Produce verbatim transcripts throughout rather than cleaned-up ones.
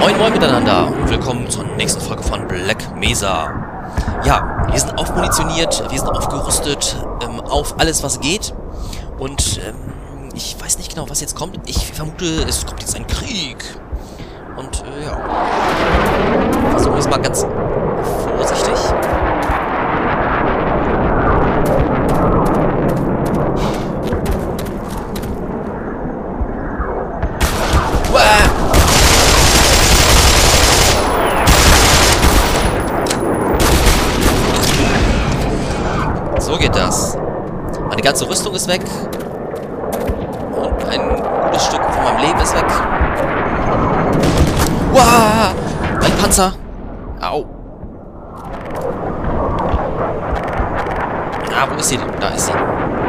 Moin Moin miteinander und willkommen zur nächsten Folge von Black Mesa. Ja, wir sind aufmunitioniert, wir sind aufgerüstet, ähm, auf alles was geht. Und ähm, ich weiß nicht genau, was jetzt kommt. Ich vermute, es kommt jetzt ein Krieg. Und äh, ja, versuchen wir es mal ganz vorsichtig. So geht das. Meine ganze Rüstung ist weg. Und ein gutes Stück von meinem Leben ist weg. Wow! Mein Panzer! Au! Ah, wo ist sie denn? Da ist sie.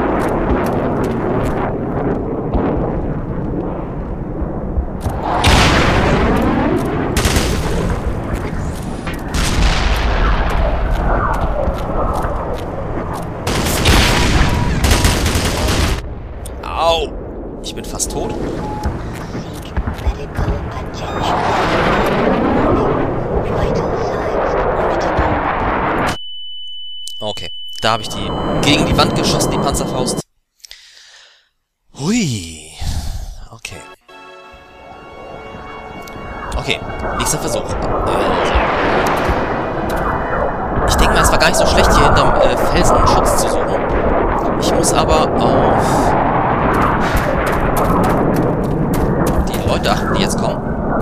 Au! Ich bin fast tot. Okay, da habe ich die gegen die Wand geschossen, die Panzerfaust. Hui. Okay. Okay, nächster Versuch. Also. Ich denke mal, es war gar nicht so schlecht, hier hinterm äh, Felsen Schutz zu suchen. Ich muss aber auf die Leute achten, die jetzt kommen.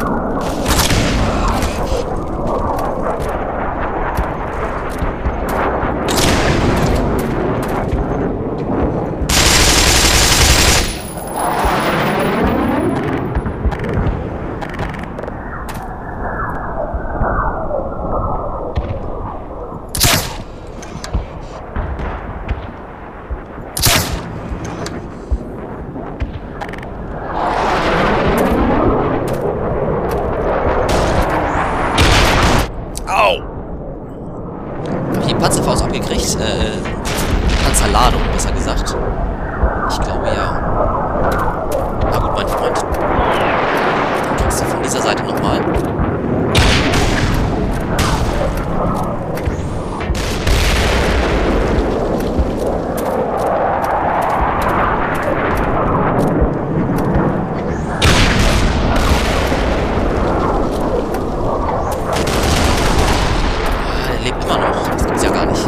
Panzerfaust abgekriegt, äh, Panzerladung, besser gesagt. Ich glaube ja. Na gut, mein Freund. Dann kriegst du von dieser Seite nochmal. Er lebt immer noch. Das gibt's ja gar nicht.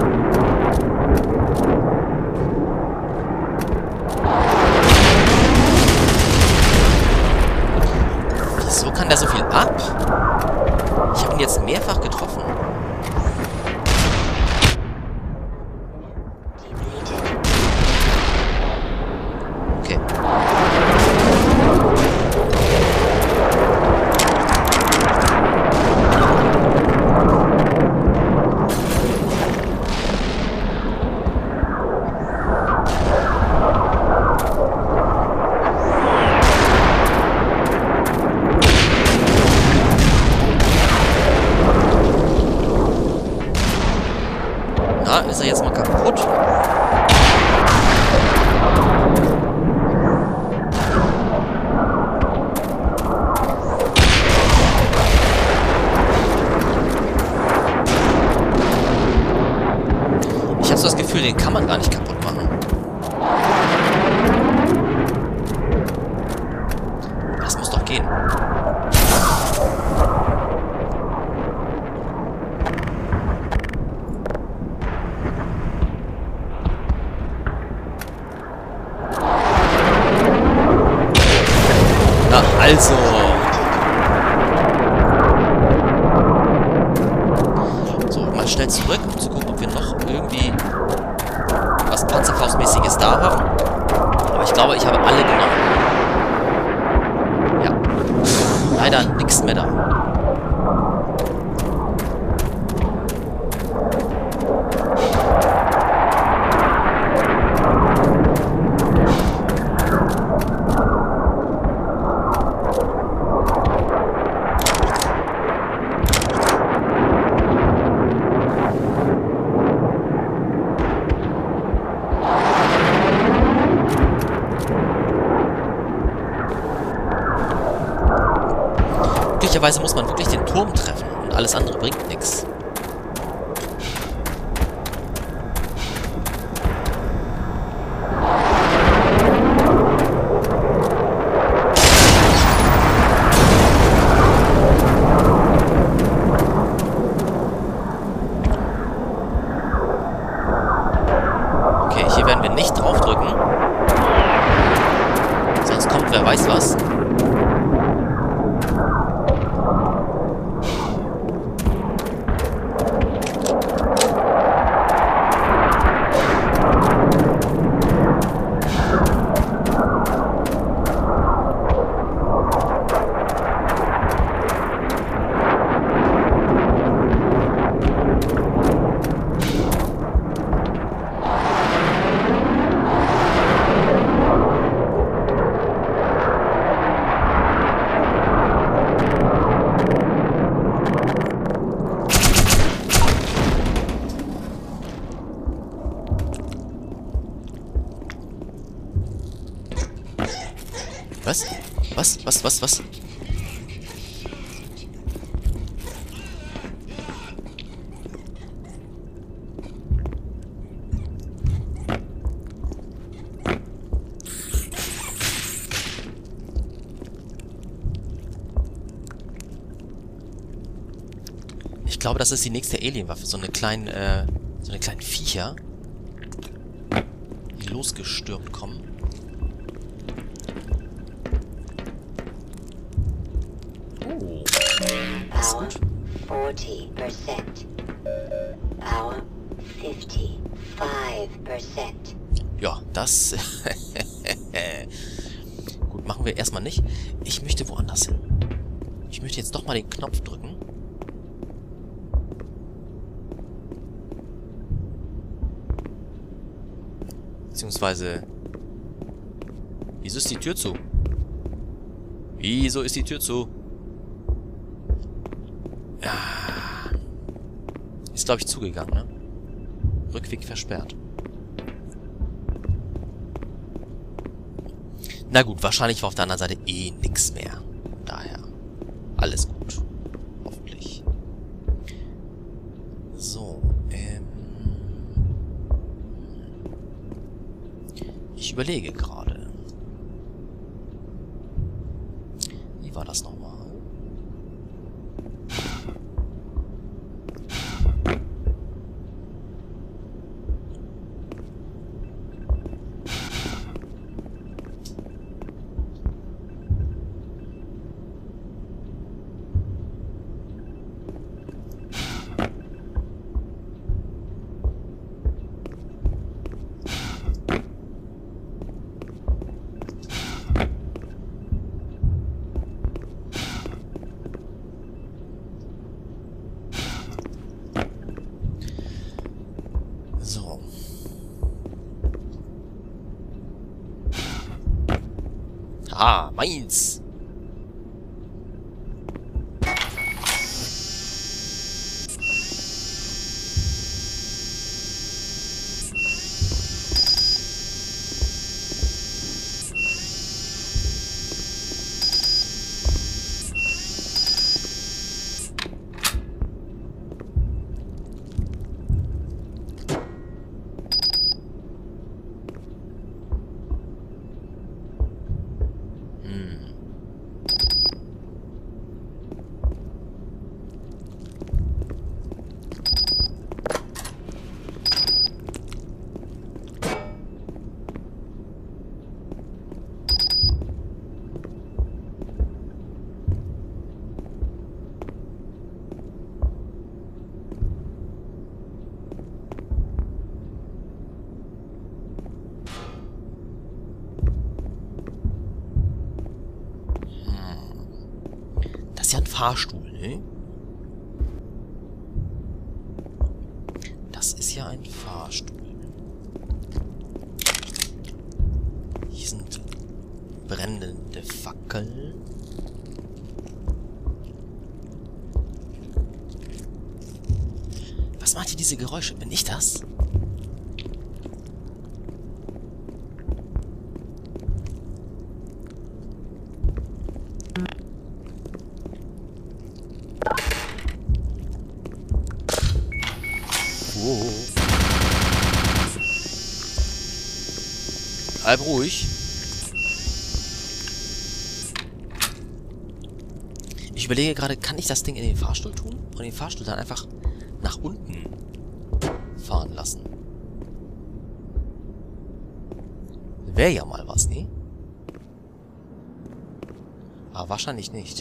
Wieso kann der so viel ab? Ich habe ihn jetzt mehrfach getroffen. Okay. Na, ist er jetzt mal kaputt? Ich habe so das Gefühl, den kann man gar nicht kaputt machen. Das muss doch gehen. Na, also. So, mal schnell zurück, um zu gucken, ob wir noch irgendwie was Panzerfaustmäßiges da haben. Aber ich glaube, ich habe alle genommen. Ja. Leider nichts mehr da. Möglicherweise muss man wirklich den Turm treffen und alles andere bringt nichts. Okay, hier werden wir nicht draufdrücken. Sonst kommt wer weiß was. Was? Was? Was? Was? Was? Ich glaube, das ist die nächste Alienwaffe. So eine kleine, äh, so eine kleinen Viecher, die losgestürmt kommen. Oh. Das ist gut. forty percent. Power fifty-five percent. Ja, das... Gut, machen wir erstmal nicht. Ich möchte woanders hin. Ich möchte jetzt doch mal den Knopf drücken. Beziehungsweise... Wieso ist die Tür zu? Wieso ist die Tür zu? Ja. Ist, glaube ich, zugegangen, ne? Rückweg versperrt. Na gut, wahrscheinlich war auf der anderen Seite eh nix mehr. Daher. Alles gut. Hoffentlich. So, ähm... Ich überlege gerade. Wie war das nochmal? So. Ah, meins! Das ist ja ein Fahrstuhl, ne? Das ist ja ein Fahrstuhl. Hier sind brennende Fackeln. Was macht hier diese Geräusche? Bin ich das? Bleib ruhig. Ich überlege gerade, kann ich das Ding in den Fahrstuhl tun? Und den Fahrstuhl dann einfach nach unten fahren lassen. Wäre ja mal was, ne? Aber wahrscheinlich nicht.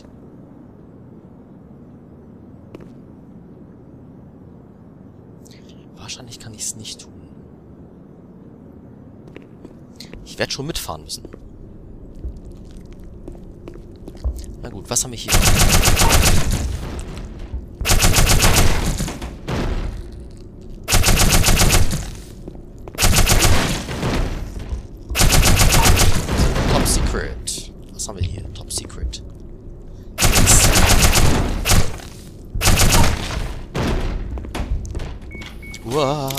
Wahrscheinlich kann ich es nicht tun. Ich werde schon mitfahren müssen. Na gut, was haben wir hier? Top Secret. Was haben wir hier? Top Secret. Uah.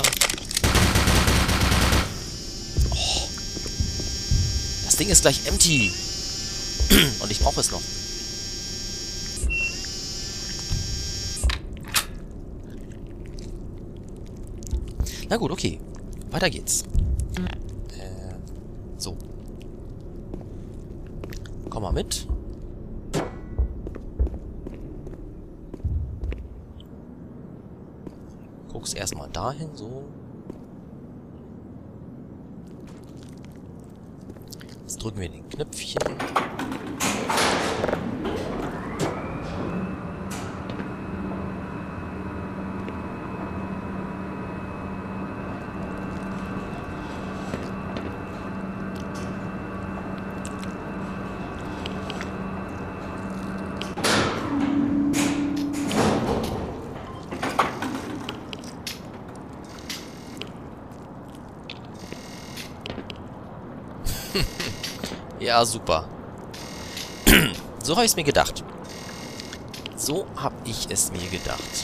Oh. Das Ding ist gleich empty. Und ich brauche es noch. Na gut, okay. Weiter geht's. Äh, so. Komm mal mit. Guck's erstmal dahin, so. Jetzt drücken wir den Knöpfchen. Ja, super. So habe ich es mir gedacht. So habe ich es mir gedacht.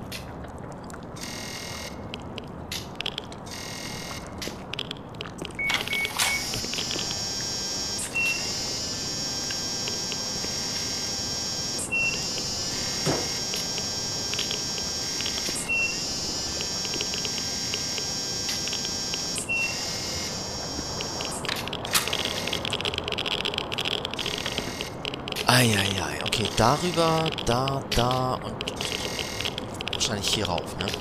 Eieiei, okay, darüber, da, da und wahrscheinlich hier rauf, ne?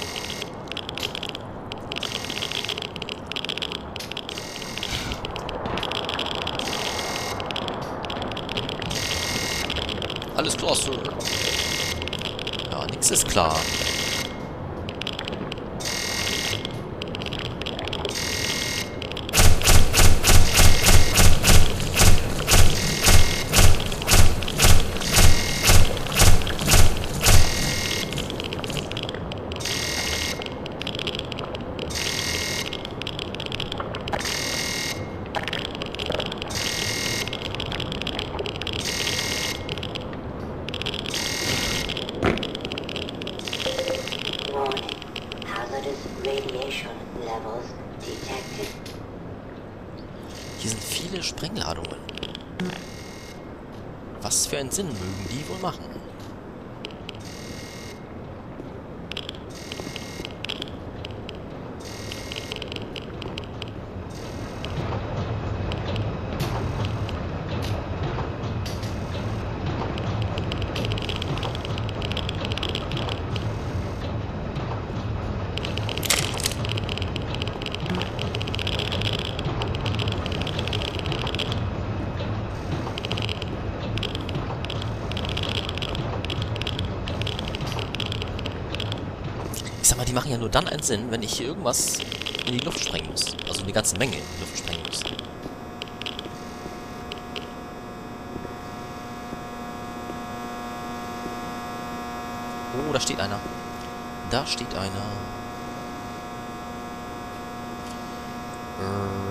Alles klar, Sir. Ja, nix ist klar. Hier sind viele Sprengladungen. Was für einen Sinn mögen die wohl machen? Ich sag mal, die machen ja nur dann einen Sinn, wenn ich hier irgendwas in die Luft sprengen muss. Also eine ganze Menge in die Luft sprengen muss. Oh, da steht einer. Da steht einer. Äh...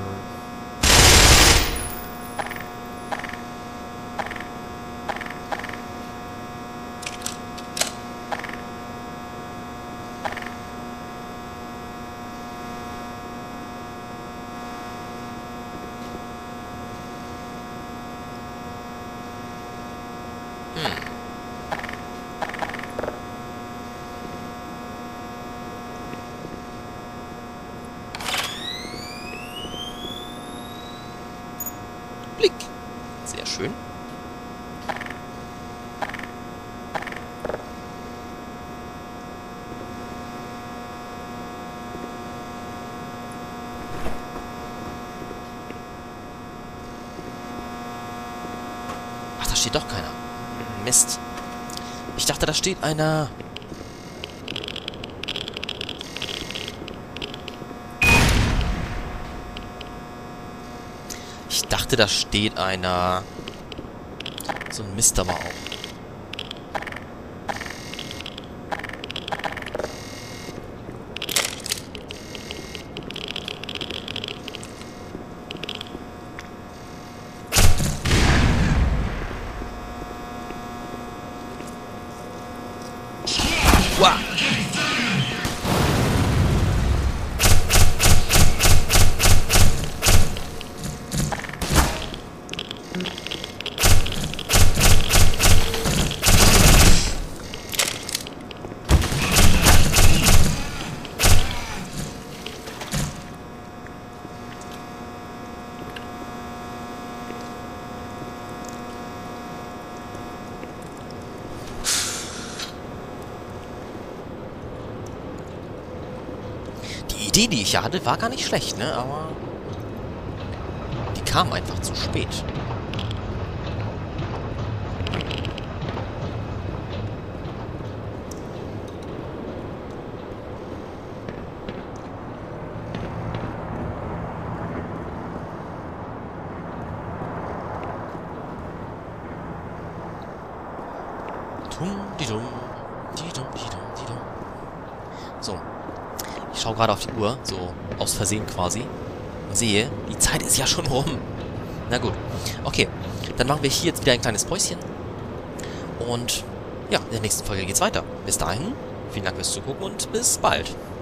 Sehr schön. Ach, da steht doch keiner. Mist. Ich dachte, da steht einer. Ich dachte, da steht einer. So ein Mist aber auch. Wow. Die Idee, die ich ja hatte, war gar nicht schlecht, ne? Aber die kam einfach zu spät. Dum, die dum, die dum, die dum, die dum. So. Ich schaue gerade auf die Uhr, so aus Versehen quasi, und sehe, die Zeit ist ja schon rum. Na gut. Okay, dann machen wir hier jetzt wieder ein kleines Päuschen. Und ja, in der nächsten Folge geht's weiter. Bis dahin, vielen Dank fürs Zugucken und bis bald.